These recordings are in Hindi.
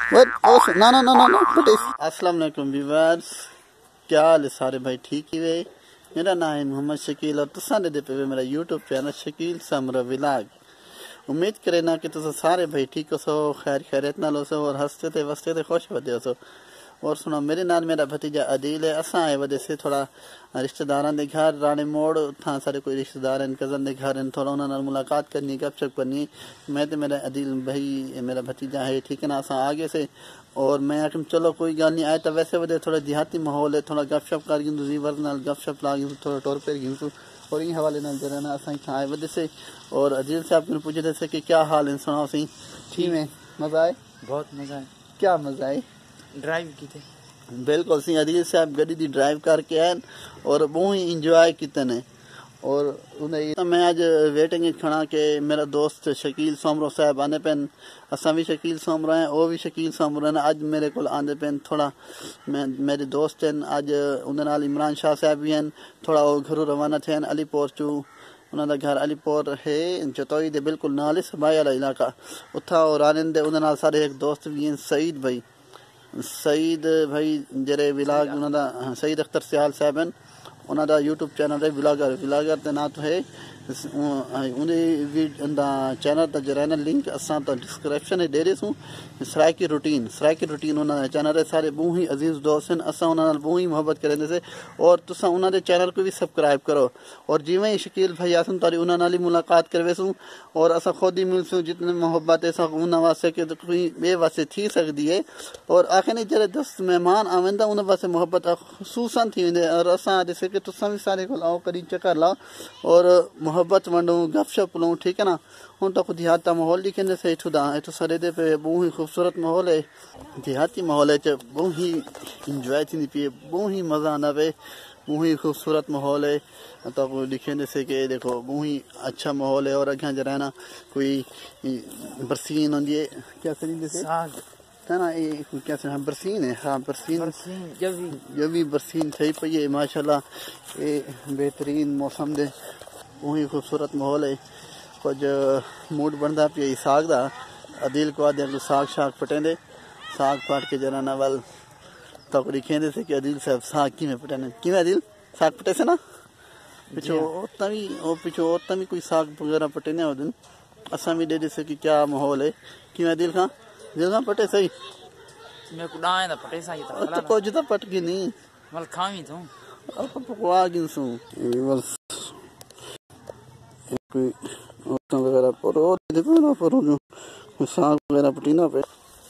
What? Oh, no. What is? अस्सलाम वालेकुम व्यूअर्स, क्या हाल है सारे भाई? ठीक ही वे। मेरा नाम है मोहम्मद शकील और तुसा दे पे मेरा YouTube channel Shakeel Samro vlog. उम्मीद करे ना कि तुसा सारे भाई ठीक हो सो, खैर खैरियत नाल हो सो और हंसते थे वसते थे खुश वदे हो सो। और सुनो, मेरे नाल मेरा भतीजा अदील है। असा आए वजह से थोड़ा रिश्तेदार के घर राणे मोड़ था, सारे कोई रिश्तेदार हैं, कज़न के घर हैं, थोड़ा उन्होंने मुलाकात करनी, गपशप करनी। मैं तो मेरा अदील भाई मेरा भतीजा है, ठीक है ना। असा आगे से और मैं आखिर चलो कोई गल नहीं आए तो वैसे वजह थोड़ा देहाती माहौल है, थोड़ा गपशप कर गिन जीवर नाल गपशप ला गिन, थोड़ा टोर पर गिन और इन हवाले नाल जरा ना असा इतना आए वजह से। और अदील साहब को पूछे थे कि क्या हाल है, सुनाओ सही। ठीक है, मज़ा आए? बहुत मज़ा आए। क्या मज़ा आए? ड्राइव की थे बिल्कुल सी। अदील साहब गड्डी दी ड्राइव करके आए और बहुत ही इंजॉय किते ने। और उन्हें मैं आज वेटिंग खड़ा के मेरा दोस्त शकील सोमरो साहब आने पेन, असा भी शकील सोमरो हैं, वो भी शकील सोमरो हैं। अज मेरे को आंदे पेन थोड़ा मेरे दोस्त हैं, अज उन्हें इमरान शाह साहब भी हैं, थोड़ा वो घरों रवाना थे अलीपुर चू। उन्होंने घर अलीपुर है जतोई दे बिल्कुल नाल सबाई वाला इलाका उथा। और आनंद उन्हें सारे एक दोस्त भी हैं, सईद भाई जेरे विलाग उन्होंने सईद अख्तर सियाल साहब हैं, उन्होंने यूट्यूब चैनल है विलागर के ना तो है उन्हें चैनल का जरा ना लिंक असा तो डिस्क्रिप्शन में दे रही हूँ। सराइकी रूटीन उन्होंने चैनल है, सारे बहुत ही अजीज दोस्त हैं, असा उन्होंने बहुत ही मोहब्बत करें से। और तुसा उन्होंने चैनल को भी सब्सक्राइब करो। और जिमें ही शकील भाई आसन तारी उन्होंने मुलाकात करवेसूँ और असा खुद ही मिलसूँ, जितने मोहब्बत है सब उन्होंने वास्ते के तो कोई बे वास्ते थी सकती है। और आखिर जरे दस मेहमान आवेंदा उन्हें वास्ते मोहब्बत खसूसन थी वेंदे। और असा जैसे कि तुसा भी सारे को लाओ करी चक्कर लाओ और मोहब्बत वंडूँ गपशप लूँ, ठीक है ना। हूँ तो देहाती माहौल दिखेंदे से इतू सरे दे पे बहुत ही खूबसूरत माहौल है, देहाती माहौल है, बहुत ही इंजॉय थी पी, बहुत ही मज़ा आना पे, बहुत ही खूबसूरत माहौल है। तो दिखेंदे से कि देखो बहुत ही अच्छा माहौल है। और अगर जरा ना कोई बरसीन होंगी है, क्या करेंगे से है ना, ये क्या से बरसीन है, हाँ बरसीन जो भी बरसीन थी पई है माशाल्लाह। ये बेहतरीन मौसम दे बहुत ही खूबसूरत माहौल है। कुछ मूड बनता पे साग का। अदील को आदे साग शाग पटेंदे, साग पाट के जरा ना वाल तो दिखेंदे से कि अदील साहब साग किमें पटेने, किमें अदील साग पटे से ना पिछो औरता भी कोई साग वगैरह पटेने हो दिन असा भी दे से कि क्या माहौल है। किमें अदील खां दिल खां पटे सही मैं को डाए दा पटे सही तो कुछ तो पट गई नहीं मल खावी तो अब पकवा गिनसू बस कोई औरता वगैरह परो देखो ना परो जो साग वगैरह पटीना पे।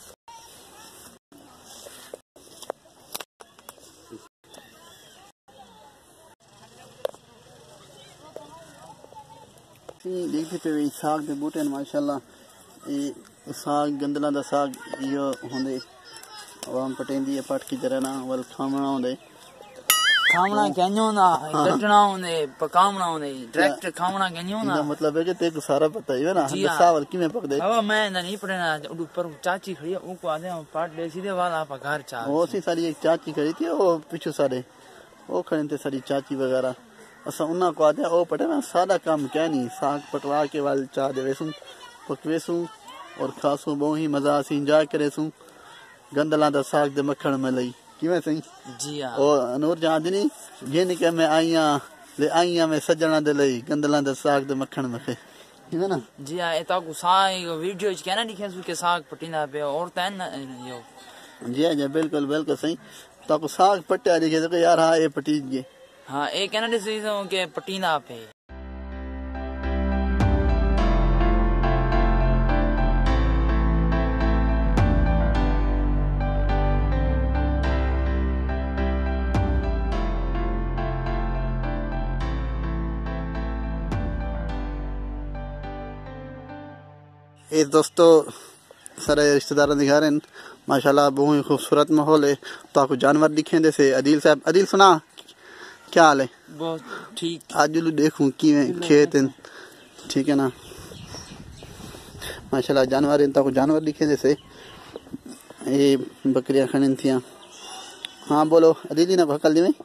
देखते पे साग के बूटे माशाल्लाह। ये साग गंदला दा साग यो होंदे आवाम पटेंदी है पट की जरा ना वल खावना होंदे, खावना केन्यो ना कटना होंदे पकावना होंदे डायरेक्ट खावना केन्यो ना। मतलब है कि तेरे को सारा पता है ना सावल किमें पकदे। अब मैं नहीं पड़ना ऊपर चाची खड़ी है उनको आदे पाट दे सीधे वाला आप घर चा वो सी सारी एक चाची खड़ी थी, वो पीछे सारे वो खड़े थे सारी चाची वगैरह। असा उन्ना को आदे ओ पटे ना सादा काम क्या नहीं, साग पटवा के वाल चा देवेसूँ पकवेसूँ और खासूँ बहुत ही मजा सी इंजॉय करेसूँ। गंदला दा साग दे मक्खन में लई किवें सही जी हां। और नूर जहां दिनी जे निके मैं आईया मैं सजना दे लई गंदला दा साग दे मक्खन में खे है ना जी हां। एता को साग वीडियो च कहना दिखे सु के साग पटिना पे और तन यो जी हां बिल्कुल सही। तो को साग पट्या दिखे तो यार हां ये पटी गए, हाँ एक कहना दिसे के पटीना पे। ये दोस्तों सारे रिश्तेदार दिखा रहे हैं माशाल्लाह, बहुत ही खूबसूरत माहौल है। तो आपको जानवर दिखेंदे से अदील साहब, अदील सुना क्या हाल है? बहुत ठीक। आज देखूं कि खेत हैं, ठीक है ना माशाल्लाह। जानवर हैं तो जानवर दिखेंदे से ये बकरियां खड़ी थी। हाँ बोलो अदील ना भकल दी में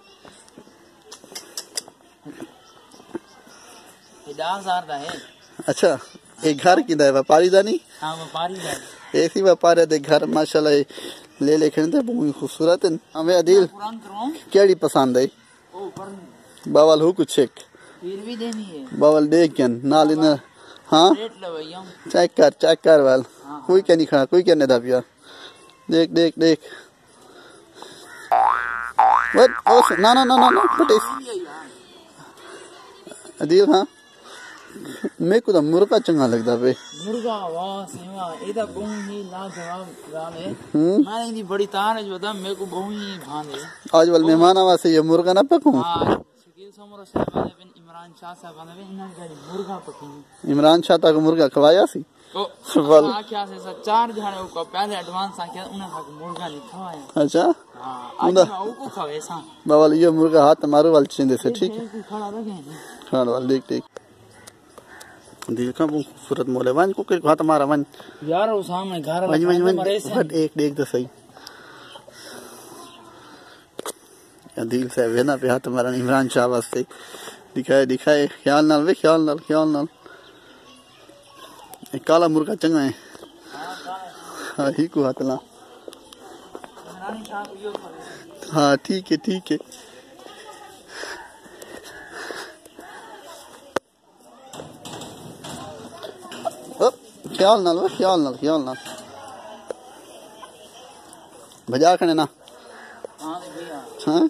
है। अच्छा एक घर की व्यापारी दा नहीं? हाँ व्यापारी दा। ऐसी व्यापार दे घर माशाल्लाह ले लेखन ते बहुत खूबसूरत है। हमें अदील केड़ी पसंद है? बावल हो कुछ एक फिर भी देनी है बावल देख के नाल इन हां चेक कर वाल कोई क्या नहीं खा कोई क्या नहीं दाबिया देख देख देख व्हाट ओ ना बट अदील हां मेरे को तो मुर्गा चंगा लगता पे मुर्गा वाह सेवा एदा बहुत ही लाजवाब गाल है। मैं इनकी बड़ी तारीफ बता मेरे को बहुत ही भाने आज वाल मेहमान आवा से ये मुर्गा ना पकूं। हां शकील समरो साहब ने बिन इमरान शाह साहब ने इन्हां का मुर्गा पकी इमरान शाह तक मुर्गा खवाया सी ओ क्या से 4 जने को पहले एडवांस आके उन्हें तक मुर्गा नहीं खवाया। अच्छा हां आज मैं को खवे सा बावल ये मुर्गा हाथ मारो वाल छिंदे से ठीक है खड़ा रखे खान वाल देख देख देखा वो खूबसूरत मोले वन को हाथ मारा वन यार वो सामने घर वन एक देख तो सही अदील साहब है ना पे हाथ मारा इमरान शाह वास्ते दिखाए ख्याल नाल वे ख्याल नाल एक काला मुर्गा चंगा है हां ही को हाथ ला हाँ ठीक है ख्याल नाल भजा खने ना हाँ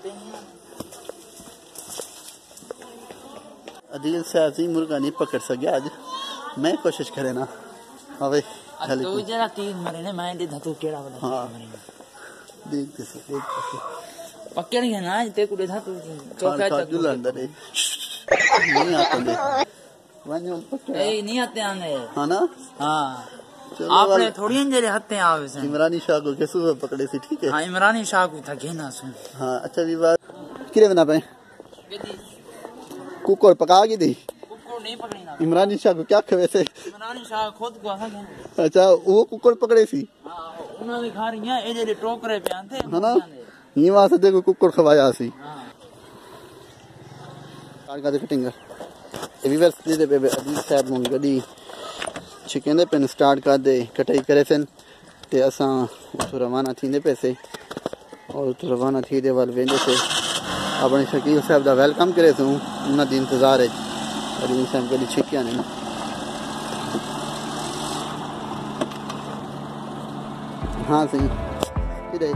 अदील से ऐसी मुर्गा नहीं पकड़ सके आज मैं कोशिश करे ना अबे तो जरा तीन मरे ने मैं दे धतु केड़ा वाला हां देख पकड़ के ना ते कुड़े धतु चौका तक अंदर नहीं आते दे ए नहीं आते आने हां ना हां आपने थोड़ी जरे हत्ते आवे से इमरानी शाह को कैसे पकड़े सी ठीक है। हां इमरानी शाह को था घेना सुन हां अच्छा विवाद किरे बना पे कुकर पका के दी कुकर नहीं पकड़ी ना इमरानी शाह को क्या खवे से इमरानी शाह खुद को था अच्छा वो कुकर पकड़े सी हां उन्होंने खा रही है ए जे टोकरे पे आंथे है ना ये वहां से देखो कुकर खवाया सी हां काट का कटिंग एवरीवेयर दे पे अदील साहब मुंग गडी चिकन पेन स्टार्ट कर दे कटाई करे सन ते असां उतो रवाना थींदे पैसे और उतो रवाना थी दे वाल वेंदे से अपने शकील साहब दा वेलकम करे सू उन्हां दी इंतजार है अदील साहब गडी छिकिया ने हां सही किधर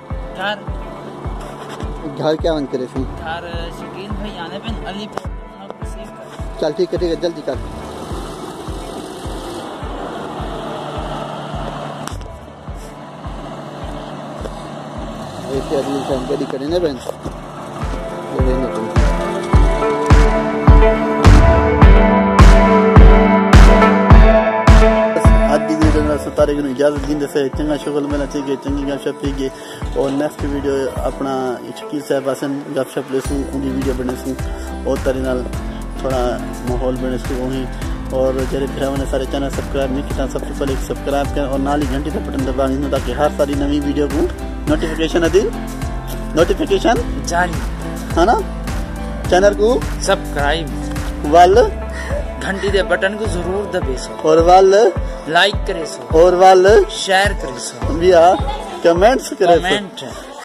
घर क्या बंद करे सी घर शकील भाई आने पे अली चल ठीक है जल्दी कर ऐसे अदील से हम गड़ी करें ना बहन सुतारे को इजाजत दी से चंगा शुगल मिलना चाहिए चंगी गपशप थी और नेक्स्ट वीडियो अपना शकील साहब आसन गपशप ले उनकी वीडियो बने और तारी नाल थोड़ा माहौल बने वहीं और जरे भरा ने सारे चैनल सब्सक्राइब नहीं किया सबसे पहले सब्सक्राइब करें और नाली घंटी का बटन दबा दें ताकि हर सारी नवी वीडियो को नोटिफिकेशन अदील नोटिफिकेशन जारी है ना चैनल को सब्सक्राइब वाल घंटी दे बटन को जरूर दबे सो और वाल लाइक करे सो और वाल शेयर करे सो भैया कमेंट्स करे कमेंट